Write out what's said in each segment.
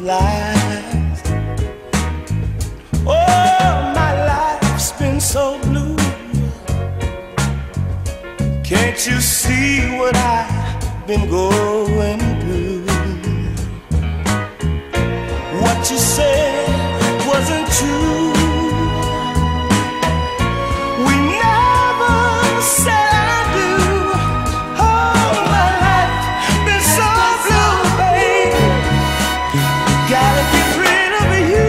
lies. Oh, my life's been so blue. Can't you see what I've been going through? What you said wasn't true. We never said I do. Oh, my life been so blue, baby. Gotta get rid of you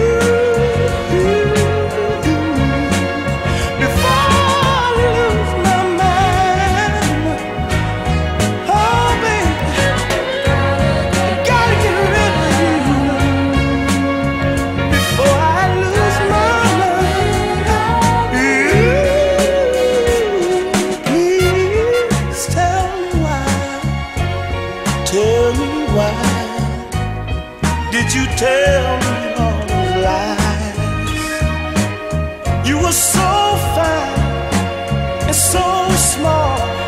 before I lose my mind. Oh, baby, gotta get rid of you before I lose my mind. Please tell me why. Tell me why. Did you tell me all those lies? You were so fine and so small.